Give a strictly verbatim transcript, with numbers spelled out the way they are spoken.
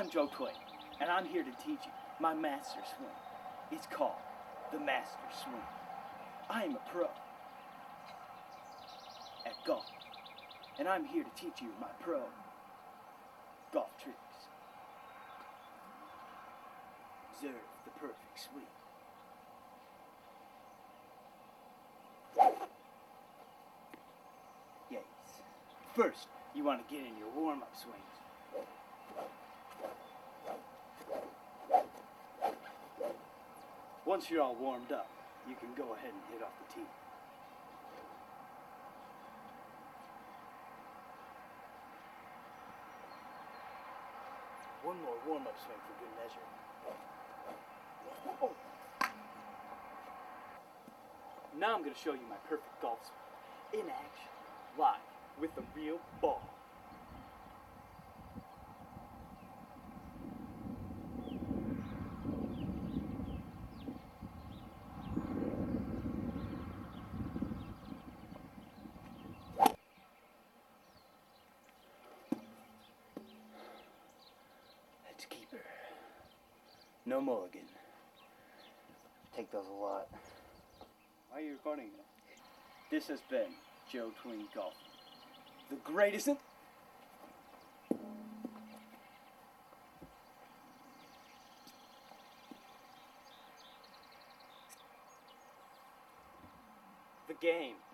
I'm Joe Thwing, and I'm here to teach you my master swing. It's called the Master Swing. I am a pro at golf, and I'm here to teach you my pro golf tricks. Observe the perfect swing. Yes. First, you want to get in your warm-up swings. Once you're all warmed up, you can go ahead and hit off the tee. One more warm-up swing for good measure. Oh. Now I'm going to show you my perfect golf swing in action, live, with a real ball. Let's keep her. No mulligan. Take those a lot. Why are you recording it? This has been Joe Thwing Golf. The greatest in... the game.